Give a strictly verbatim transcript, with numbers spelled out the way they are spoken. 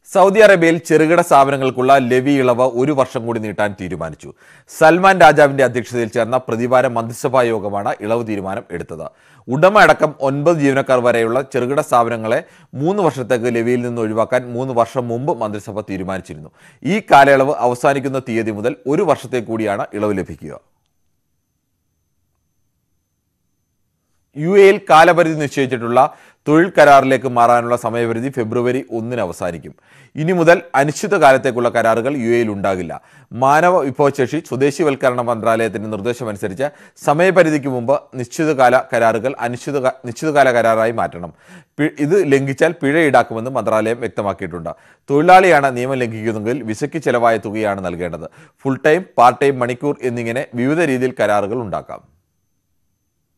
Saudi അറേബ്യയിൽ ചെറുകിട സ്ഥാപനങ്ങൾക്കുള്ള levy ഇളവ് ഒരു വർഷം കൂടി നീട്ടാൻ തീരുമാനിച്ചു. സൽമാൻ രാജാവിന്റെ അധ്യക്ഷതയിൽ ചേർന്ന പ്രതിവാര മന്ത്രിസഭാ യോഗമാണ് ഇളവ് തീരുമാനം എടുത്തത്. ഉടമ അടക്കം ഒൻപത് ജീവനക്കാർ വരെയുള്ള ചെറുകിട സ്ഥാപനങ്ങളെ മൂന്ന് വർഷത്തേക്ക് ലെവിയിൽ നിന്ന് ഒഴിവാക്കാൻ മൂന്ന് വർഷം മുമ്പ് മന്ത്രിസഭ തീരുമാനിച്ചിരുന്നു. ഈ കാലയളവ് അവസാനിക്കുന്ന തീയതി മുതൽ ഒരു വർഷത്തേക്ക് കൂടിയാണ് ഇളവ് ലഭിക്കുക. യു എയിൽ കാലപരിധി നിശ്ചയിച്ചിട്ടുള്ള തൊഴിൽ കരാറിലേക്ക് മാറാനുള്ള സമയപരിധി ഫെബ്രുവരി ഒന്നിന് അവസാനിക്കും. ഇനി മുതൽ അനിശ്ചിതകാലത്തേക്കുള്ള കരാറുകൾ യു എയിൽ ഉണ്ടാകില്ല. മാനവ വിഭവശേഷി സ്വദേശിവൽക്കരണ മന്ത്രാലയത്തിന്റെ നിർദ്ദേശമനുസരിച്ച് സമയപരിധിക്ക് മുമ്പ് നിശ്ചിതകാല കരാറുകൾ അനിശ്ചിത നിശ്ചിതകാല കരാറായി മാറ്റണം. ഇത് ലംഘിച്ചാൽ പിഴ ഈടാക്കുമെന്ന് മന്ത്രാലയം വ്യക്തമാക്കിയിട്ടുണ്ട്. തൊഴിലാളിയാണ് നിയമം ലംഘിക്കുന്നതെങ്കിൽ വിസയ്ക്ക് ചെലവായ തുകയാണ് നൽകേണ്ടത്. ഫുൾ ടൈം, പാർട്ട് ടൈം, മണിക്കൂർ എന്നിങ്ങനെ വിവിധ രീതിയിൽ കരാറുകൾ ഉണ്ടാക്കാം.